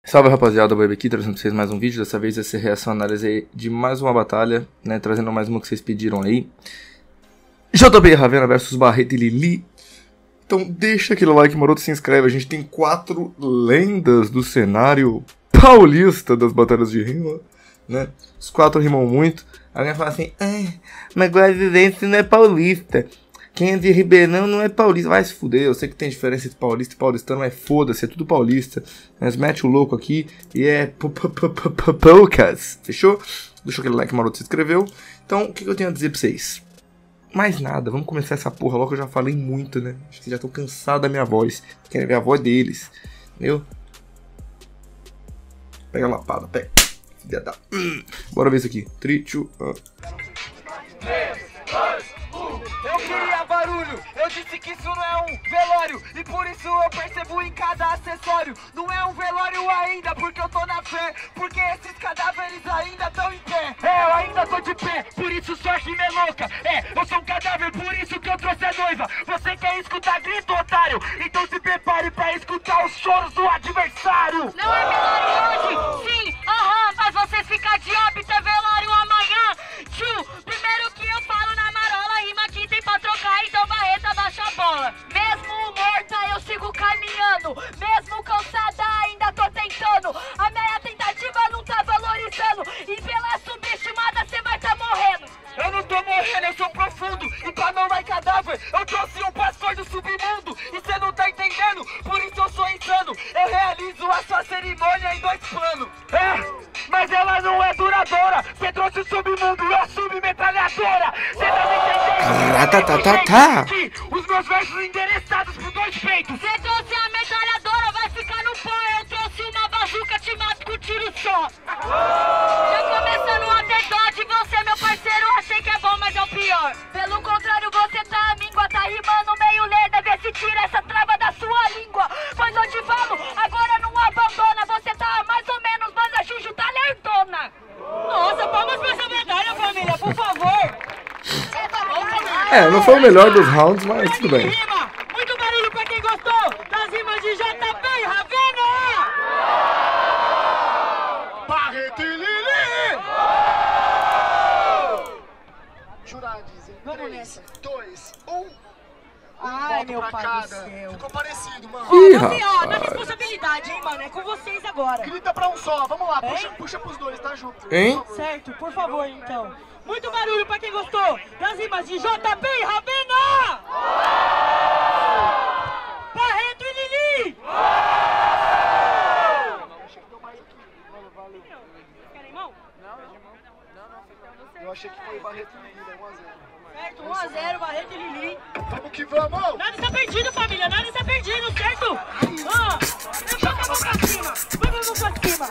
Salve rapaziada, o Web aqui trazendo pra vocês mais um vídeo. Dessa vez vai ser reação análise aí de mais uma batalha, né? Trazendo mais uma que vocês pediram aí. JB Ravena versus Barreto e Lili. Então deixa aquele like maroto, se inscreve. A gente tem 4 lendas do cenário paulista das batalhas de rima, né? Os 4 rimam muito. Alguém fala assim, mas Guazirense não é paulista. Quem é de Ribeirão não é paulista. Vai se fuder, eu sei que tem diferença entre paulista e paulistano, mas foda-se, é tudo paulista. Mas mete o louco aqui e é poucas. Fechou? Deixa aquele like maroto, se inscreveu. Então, o que eu tenho a dizer pra vocês? Mais nada, vamos começar essa porra logo, eu já falei muito, né? Acho que já tô cansado da minha voz. Querem ver a voz deles, entendeu? Pega a lapada, pega. Bora ver isso aqui. 3, 2, 1. Eu queria barulho, eu disse que isso não é um velório. E por isso eu percebo em cada acessório. Não é um velório ainda, porque eu tô na fé. Porque esses cadáveres ainda estão em pé. Eu ainda tô de pé, por isso sua rima é louca. Eu sou um cadáver, por isso que eu trouxe a noiva. Você quer escutar grito, otário? Então se prepare pra escutar os choros do adversário. Não é velório hoje? Sim, mas vocês ficam de óbito, é velório amanhã. Primeiro que eu falo na marola, rima aqui tem pra trocar, então Barreto abaixa a bola. Mesmo morta eu sigo caminhando, mesmo cansada ainda tô tentando. A minha tentativa não tá valorizando, e pela subestimada cê vai tá morrendo. Eu não tô morrendo, eu sou profundo. E pra não vai cadáver, eu trouxe um pastor do submundo. E cê não tá entendendo, por isso eu sou insano. Eu realizo a sua cerimônia em 2 planos. Mas ela não é duradoura. Cê trouxe o submundo e a submetralhadora. Cê tá me entendendo? Que os meus versos endereçados por 2 peitos. Cê trouxe a metralhadora, vai ficar no pó. Eu trouxe uma bazuca, te mato com tiro só. Já começando a ter dó de você, meu parceiro. Achei que é bom, mas é o pior. Pelo contrário, você tá míngua, tá rimando meio lerda. Vê se tira essa trava da sua língua. Pois eu te falo, agora não abandona. Você tá mais ou menos, mas a Juju tá lerdona. Nossa, palmas pra essa medalha, família, por favor. Não foi o melhor dos rounds, mas tudo bem. Muito barulho pra quem gostou das rimas de JB e Ravena. Barreto e Lili. Jurados, em Vamos 3, nessa. 2, 1. Ai, meu pra pai cada. do céu. Ficou parecido, mano. Ih, Assim, ó, na rapaz. responsabilidade, hein, mano. É com vocês agora. Grita pra um só, vamos lá, Hein? puxa pros dois, tá junto. Hein? Certo, por favor, então. Muito barulho pra quem gostou das rimas de JB e Ravena! Barreto e Lili! Querem mão? Eu achei que foi Barreto e Lili, né? 1 a 0. Certo, 1 a 0, Barreto e Lili. Vamos que vamos! Nada está perdido, família, nada está perdido, certo? Levanta a mão pra cima, vamos pra cima.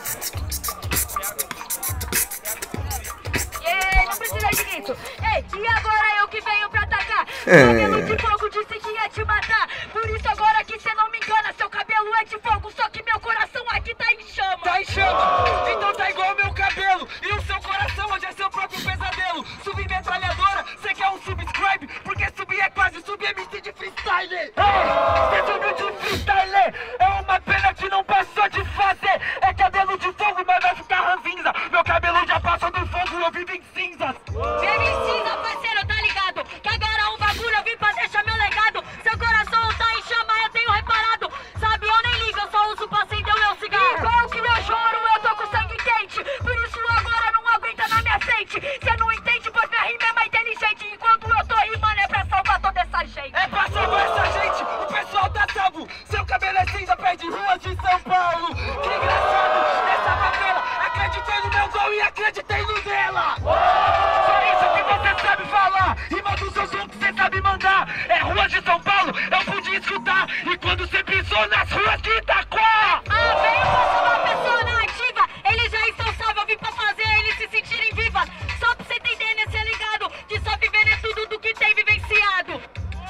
Não precisa de grito. Ei, e agora eu que venho pra atacar? Cabelo de fogo disse que ia te matar. Por isso agora que cê não me engana. Seu cabelo é de fogo, só que meu coração aqui tá em chama. Tá em chama, então tá igual meu cabelo. E o seu coração hoje é seu próprio pesadelo. Submetralhadora, cê quer um subscribe? Porque subir é quase subir MC de freestyle. Cê subiu de freestyle. É uma pena que não passou de fazer. É cabelo de fogo, mas vai ficar ranzinza. Meu cabelo já passa do fogo, eu vivo em cinzas. Vive em cinza, parceiro, tá ligado? Que agora um bagulho eu vim pra deixar meu legado. Seu coração tá em chama, eu tenho reparado. Sabe, eu nem ligo, eu só uso pra acender o meu cigarro. Igual que eu choro, eu tô com sangue quente. Por isso agora não aguenta na minha frente. Cê não entende, pois minha rima é mais inteligente. Enquanto eu tô rimando é pra salvar toda essa gente. É pra salvar essa gente, o pessoal tá salvo. Seu cabelo é cinza, perde ruas de São Paulo. Que engraçado, nessa favela. Acreditei no meu gol e acreditei no dela. Só isso que você sabe falar. Rima do seu som que você sabe mandar. É ruas de São Paulo, eu pude escutar. E quando você pisou nas ruas de Itaquá. Venho fosse uma pessoa na ativa. Eles já estão salvos, eu vim pra fazer eles se sentirem vivas. Só pra você entender, né, cê ligado? Que só viver é tudo do que tem vivenciado.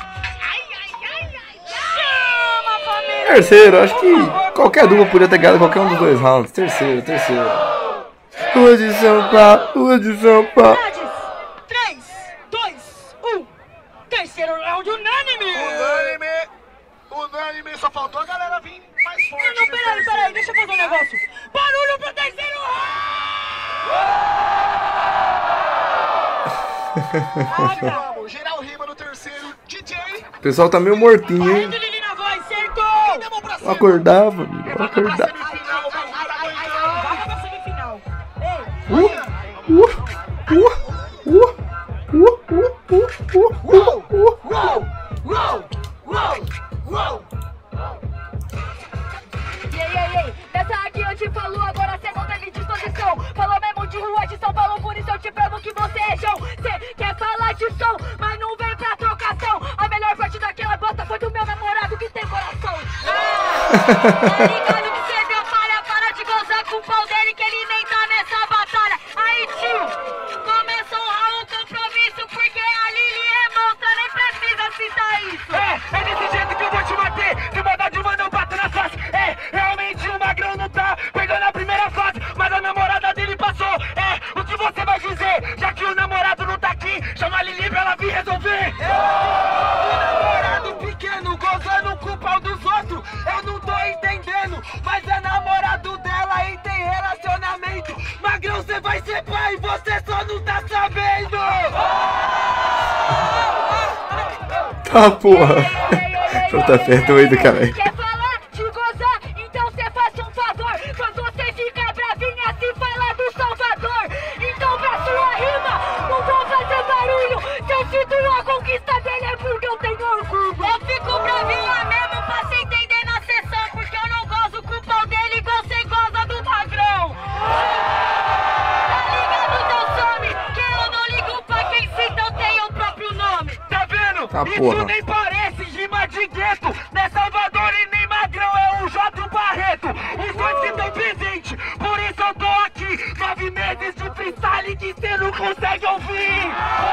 Chama, família! Terceiro, acho que qualquer dupla podia ter ganhado qualquer um dos 2 rounds. Terceiro. Rua de São Paulo. 3, 2, 1. Terceiro round unânime! Unânime, só faltou a galera vir mais forte. Não, peraí, deixa eu fazer um negócio. Vamos, geral rima no terceiro. DJ. O pessoal tá meio mortinho, hein? Lili na voz, certo? Não acordava, amigo. Não acordava. Vaga pra semifinal. Ei, ei, dessa aqui eu te falo, agora cê não teve disposição. Falou mesmo de rua de São Paulo, por isso eu te pergunto que você é João. Cê quer falar de som, mas não vem pra trocação. A melhor parte daquela bosta foi do meu namorado que tem coração. Tá ligado que cê deu falha, para de gozar com o pau dele que ele nem tá nessa batalha. Aí tio, começou o compromisso porque a Lili é monstra, nem precisa citar isso. É desse jeito que eu vou te bater. De maldade, mano, eu bato na face. Realmente o Magrão não tá perdendo a primeira fase, mas a namorada dele passou. O que você vai dizer? Já que o namorado não tá aqui, chama a Lili pra ela vir resolver. O namorado pequeno gozando com o pau dos outros, eu não tô entendendo, mas é namorado dela e tem relacionamento. Magrão, você vai ser pai, você só não tá sabendo. Tá, porra. JP é doido, caralho. Quer falar de gozar? Então cê faça um favor. Quando você fica bravinha, se fala do Salvador. Então pra sua rima, não vou fazer barulho. Se eu sinto a conquista dele é porque eu tenho orgulho. Eu fico bravinha mesmo pra se entender na sessão, porque eu não gozo com o pau dele igual cê goza do Magrão. Tá ligado, teu some? Que eu não ligo pra quem cita, eu tenho o próprio nome. Tá vendo? Tá, Isso porra. nem parece rima de gueto. Não é Salvador e nem Magrão, é o J. Barreto. Os dois que estão presentes, por isso eu tô aqui. 9 meses de freestyle que cê não consegue ouvir.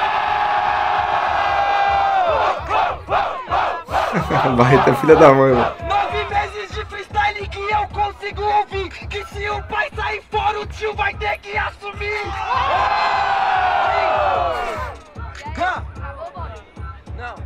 Barreto é filha da mãe, mano. 9 meses de freestyle que eu consigo ouvir. Que se o pai sair fora, o tio vai ter que assumir. Não.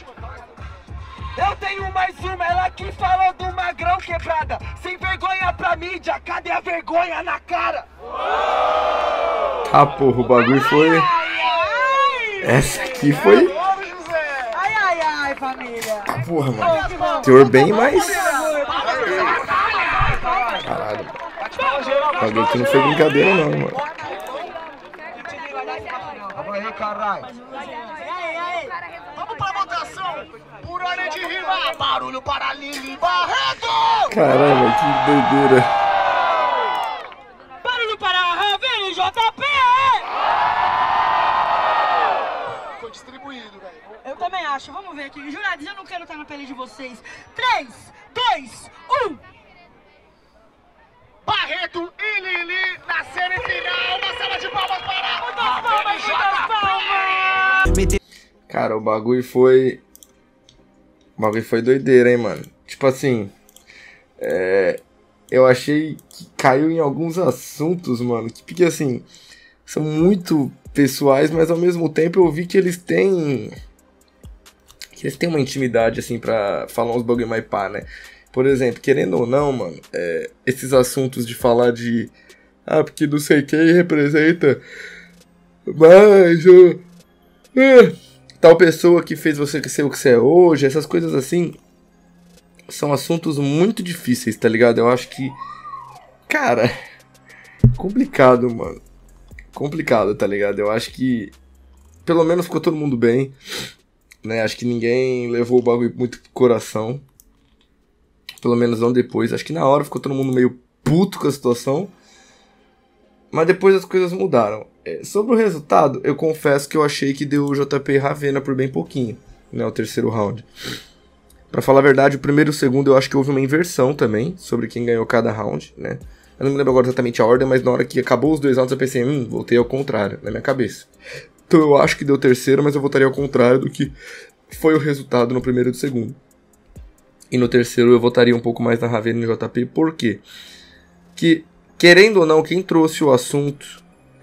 Eu tenho mais uma, ela que falou do Magrão quebrada. Sem vergonha pra mídia, cadê a vergonha na cara? Tá, porra, o bagulho foi... Essa aqui foi... Vamos, José. Ai, família. Tá, porra, mano. Teor bem, mas... Caralho, mano. O bagulho aqui não foi brincadeira, não, mano. Vamos pra votação. Por hora de rima. Barulho para Lili Barreto. Caralho, mano, que doideira. Barulho para a Ravena e JP! Foi distribuído, velho. Eu também acho, vamos ver aqui. Jurados, eu não quero estar na pele de vocês. 3, 2, 1. Barreto e Lili na semifinal. Uma salva de palmas para Cara, o bagulho foi... O bagulho foi doideira, hein, mano. Tipo assim... Eu achei que caiu em alguns assuntos, mano. Porque assim... São muito pessoais, mas ao mesmo tempo eu vi que eles têm... Que eles têm uma intimidade, assim, pra falar uns bagulho mais pá, né? Por exemplo, querendo ou não, mano... esses assuntos de falar de... porque não sei quem representa... Mas... tal pessoa que fez você ser o que você é hoje, essas coisas assim, são assuntos muito difíceis, tá ligado? Eu acho que, cara, complicado, mano. Complicado, tá ligado? Eu acho que, pelo menos ficou todo mundo bem, né? Acho que ninguém levou o bagulho muito pro coração. Pelo menos não depois. Acho que na hora ficou todo mundo meio puto com a situação. Mas depois as coisas mudaram. Sobre o resultado, eu confesso que eu achei que deu o JP e Ravena por bem pouquinho, né, o terceiro round. Pra falar a verdade, o primeiro e o segundo eu acho que houve uma inversão também, sobre quem ganhou cada round, né. Eu não me lembro agora exatamente a ordem, mas na hora que acabou os 2 rounds eu pensei, voltei ao contrário, na minha cabeça. Então eu acho que deu o terceiro, mas eu voltaria ao contrário do que foi o resultado no primeiro e no segundo. E no terceiro eu votaria um pouco mais na Ravena e no JP, por quê? Que... Querendo ou não, quem trouxe o assunto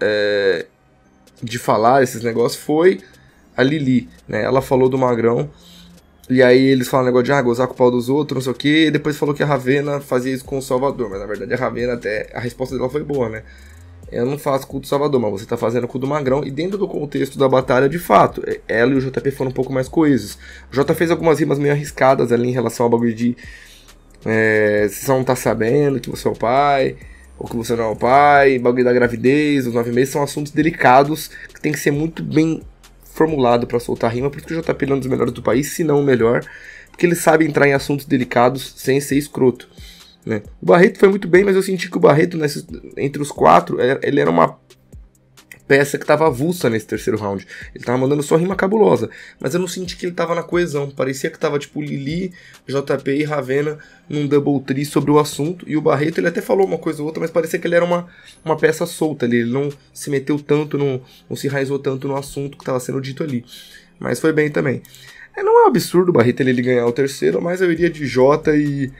de falar esses negócios foi a Lili, né? Ela falou do Magrão, e aí eles falam negócio de gozar com o pau dos outros, não sei o que, e depois falou que a Ravena fazia isso com o Salvador, mas na verdade a Ravena até, a resposta dela foi boa, né? eu não faço com o do Salvador, mas você tá fazendo com o do Magrão. E dentro do contexto da batalha, de fato, ela e o JP foram um pouco mais coesos. O Jota fez algumas rimas meio arriscadas ali em relação ao bagulho de... você só não tá sabendo que você é o pai, ou que você não é o pai, bagulho da gravidez, os 9 meses, são assuntos delicados que tem que ser muito bem formulado pra soltar rima. Por isso que o JP é um dos melhores do país, se não o melhor, porque ele sabe entrar em assuntos delicados sem ser escroto, né? O Barreto foi muito bem, mas eu senti que o Barreto, entre os 4, ele era uma peça que tava avulsa nesse terceiro round. Ele tava mandando só rima cabulosa, mas eu não senti que ele tava na coesão. Parecia que tava tipo Lili, JP e Ravena num double tree sobre o assunto. E o Barreto, ele até falou uma coisa ou outra, mas parecia que ele era uma peça solta ali. Ele não se meteu tanto, não se enraizou tanto no assunto que tava sendo dito ali. Mas foi bem também. Não é um absurdo o Barreto ele ganhar o terceiro, mas eu iria de Jota e...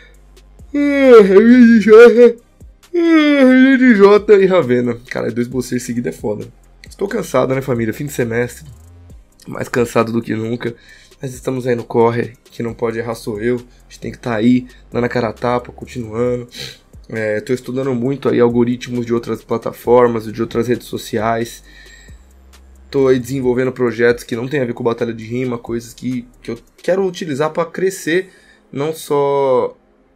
de Jota e Ravena. Cara, 2 boceiros seguidos é foda. Estou cansado, né, família? Fim de semestre. Mais cansado do que nunca. Mas estamos aí no corre. Quem não pode errar sou eu. A gente tem que estar aí, dando a cara a tapa, continuando. Estou estudando muito aí algoritmos de outras plataformas e de outras redes sociais. Estou aí desenvolvendo projetos que não tem a ver com batalha de rima. Coisas que eu quero utilizar para crescer. Não só...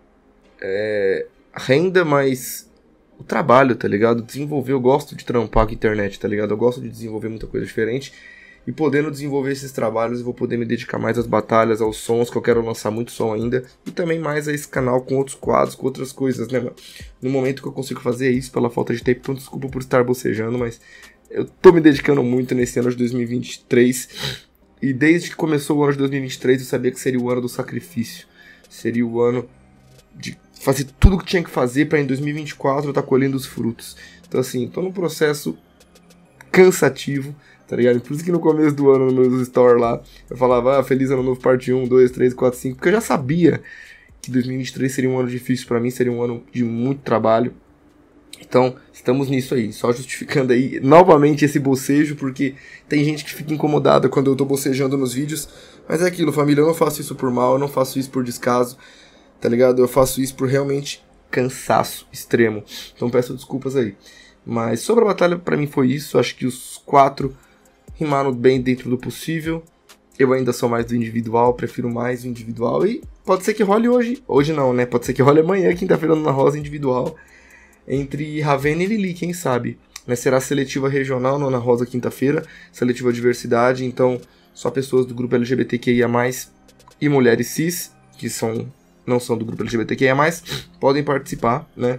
renda, mas o trabalho, tá ligado? Desenvolver, eu gosto de trampar com a internet, tá ligado? Eu gosto de desenvolver muita coisa diferente. E podendo desenvolver esses trabalhos, eu vou poder me dedicar mais às batalhas, aos sons, que eu quero lançar muito som ainda. E também mais a esse canal com outros quadros, com outras coisas, né, mano? No momento que eu consigo fazer isso, pela falta de tempo, então desculpa por estar bocejando, mas eu tô me dedicando muito nesse ano de 2023. E desde que começou o ano de 2023, eu sabia que seria o ano do sacrifício. Seria o ano de fazer tudo o que tinha que fazer pra em 2024 eu estar colhendo os frutos. Então assim, tô num processo cansativo, tá ligado? Por isso que no começo do ano, no meus stories lá, eu falava, feliz ano novo, parte 1, 2, 3, 4, 5, porque eu já sabia que 2023 seria um ano difícil pra mim, seria um ano de muito trabalho. Então, estamos nisso aí, só justificando aí novamente esse bocejo, porque tem gente que fica incomodada quando eu tô bocejando nos vídeos, mas é aquilo, família, eu não faço isso por mal, eu não faço isso por descaso, tá ligado? Eu faço isso por realmente cansaço extremo. Então peço desculpas aí. Mas sobre a batalha, pra mim foi isso. Acho que os 4 rimaram bem dentro do possível. Eu ainda sou mais do individual, prefiro mais o individual. E pode ser que role hoje. Hoje não, né? Pode ser que role amanhã, quinta-feira na Rosa individual. Entre Ravena e Lili, quem sabe? Né? Será seletiva regional, não na Rosa quinta-feira. Seletiva diversidade. Então só pessoas do grupo LGBTQIA+, e mulheres cis, que não são do grupo LGBTQIA+, podem participar, né?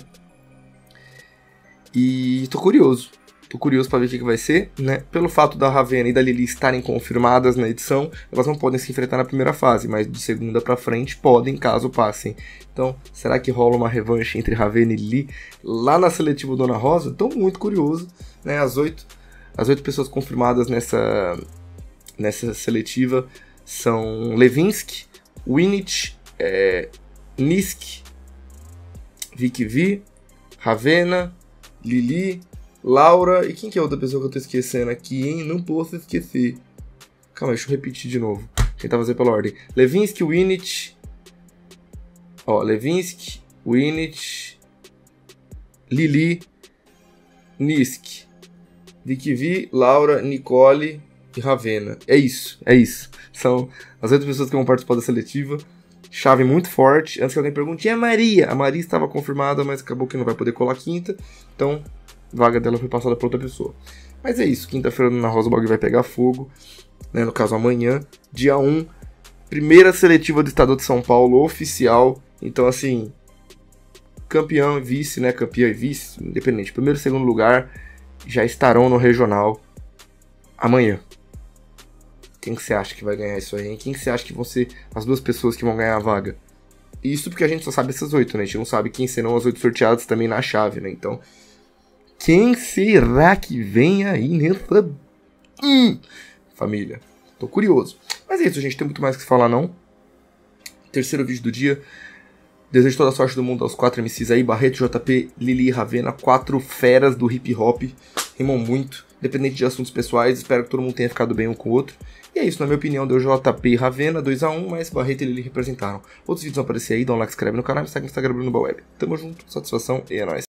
E tô curioso pra ver o que vai ser, né? Pelo fato da Ravena e da Lili estarem confirmadas na edição, elas não podem se enfrentar na primeira fase, mas de segunda pra frente podem, caso passem. Então, será que rola uma revanche entre Ravena e Lili lá na seletiva Dona Rosa? Tô muito curioso, né? As 8 pessoas confirmadas nessa seletiva são Levinsky, Winit, Nisk, Vicky V, Ravena, Lili, Laura, e quem que é a outra pessoa que eu tô esquecendo aqui, hein? Não posso esquecer. Calma, deixa eu repetir de novo. Tentar fazer pela ordem. Levinsky, Winit, Levinsky, Winit, Lili, Nisk, Vicky V, Laura, Nicole e Ravena. É isso. São as 8 pessoas que vão participar da seletiva. Chave muito forte. Antes que alguém pergunte, e a Maria? A Maria estava confirmada, mas acabou que não vai poder colar quinta. Então, a vaga dela foi passada para outra pessoa. Mas é isso. Quinta-feira na Rosa o bagulho vai pegar fogo. Né? No caso, amanhã, dia 1. Primeira seletiva do estado de São Paulo, oficial. Então, assim, campeão e vice, né? Campeão e vice, independente. Primeiro e segundo lugar já estarão no regional amanhã. Quem que você acha que vai ganhar isso aí, hein? Quem que você acha que vão ser as 2 pessoas que vão ganhar a vaga? Isso porque a gente só sabe essas 8, né? A gente não sabe quem serão as 8 sorteadas também na chave, né? Então, quem será que vem aí nessa... família, tô curioso. Mas é isso, gente, tem muito mais que falar, não. Terceiro vídeo do dia. Desejo toda a sorte do mundo aos 4 MCs aí. Barreto, JP, Lili e Ravena. 4 feras do hip hop. Rimam muito, independente de assuntos pessoais. Espero que todo mundo tenha ficado bem um com o outro. E é isso, na minha opinião, deu JP e Ravena 2-1, mas Barreto e Lili representaram. Outros vídeos vão aparecer aí, dá um like, se inscreve no canal e segue no Instagram Bruno Baweb. Tamo junto, satisfação e é nóis.